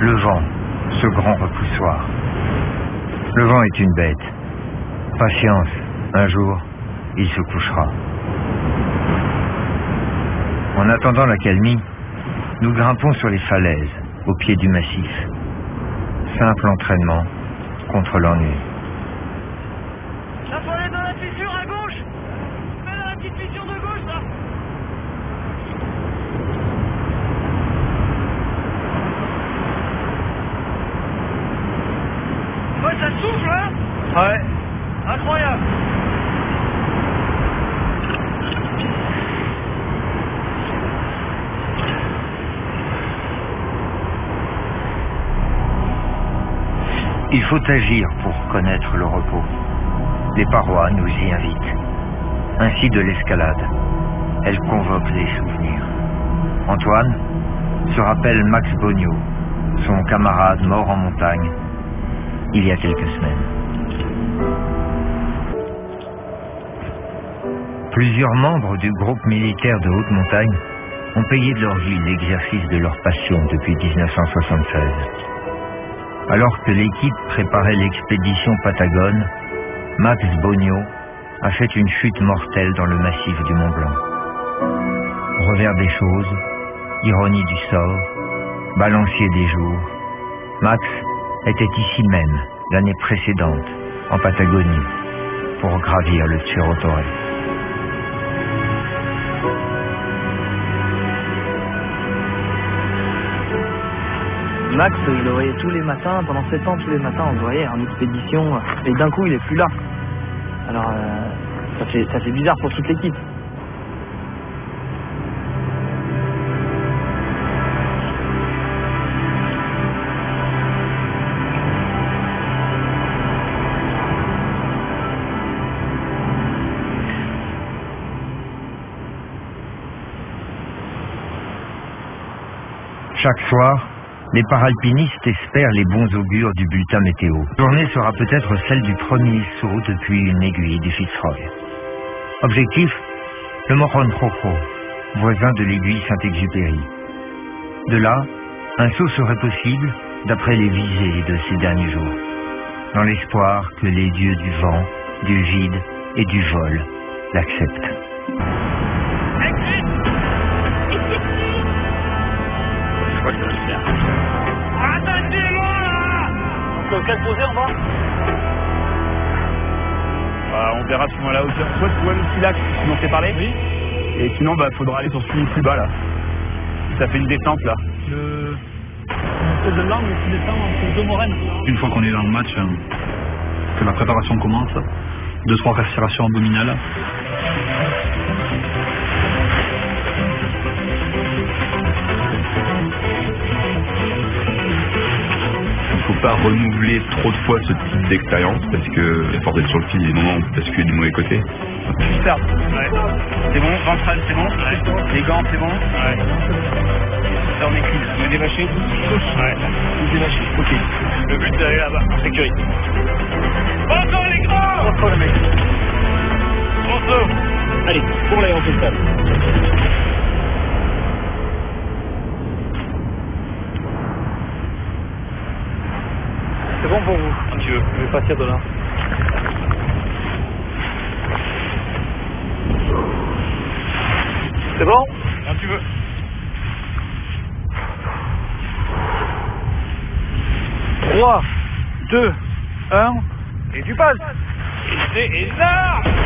Le vent, ce grand repoussoir. Le vent est une bête. Patience, un jour, il se couchera. En attendant l'accalmie, nous grimpons sur les falaises, au pied du massif. Simple entraînement contre l'ennui. Là, faut aller dans la fissure à gauche. Fais dans la petite fissure de gauche, là. Ouais, ça souffle, hein? Ouais. Incroyable. Il faut agir pour connaître le repos. Les parois nous y invitent. Ainsi de l'escalade. Elle convoque les souvenirs. Antoine se rappelle Max Bognaud, son camarade mort en montagne, il y a quelques semaines. Plusieurs membres du groupe militaire de haute montagne ont payé de leur vie l'exercice de leur passion depuis 1976. Alors que l'équipe préparait l'expédition Patagone, Max Bognaud a fait une chute mortelle dans le massif du Mont Blanc. Revers des choses, ironie du sort, balancier des jours, Max était ici même, l'année précédente, en Patagonie, pour gravir le Cerro Torre. Max, il le voyait tous les matins, pendant 7 ans, tous les matins, on le voyait en expédition, et d'un coup, il est plus là. Alors, ça fait bizarre pour toute l'équipe. Chaque soir, les paralpinistes espèrent les bons augures du bulletin météo. La journée sera peut-être celle du premier saut depuis une aiguille du Fitzroy. Objectif, le Morro Rojo, voisin de l'aiguille Saint-Exupéry. De là, un saut serait possible d'après les visées de ces derniers jours, dans l'espoir que les dieux du vent, du vide et du vol l'acceptent. Je crois que ça va le faire. Attendez-moi là! Donc, quel posé en bas? On verra suivant la hauteur. Soit tu vois le petit lac dont on s'est parlé. Oui. Et sinon, faudra aller sur celui plus bas là. Ça fait une descente là. C'est de là, mais tu descends entre deux moraines. Une fois qu'on est dans le match, que la préparation commence, 2-3 respirations abdominales. Il ne faut pas renouveler trop de fois ce type d'expérience parce que, à force d'être sur le fil, il y a des moments où on peut basculer du mauvais côté. Super. Ouais. C'est bon, ventral c'est bon. Ouais. Les gants c'est bon. Ouais. Ça on est clean. Vous dévachez. Ouais. Vous dévachez. Ok. Le but d'aller là-bas, en sécurité. Encore les grands! Encore le mec. On sauve. Allez, pour l'aéropostale. C'est bon pour vous? Quand tu veux. Je vais partir de là. C'est bon? Quand tu veux. Trois, 2, 1, et tu passes! Et c'est énorme!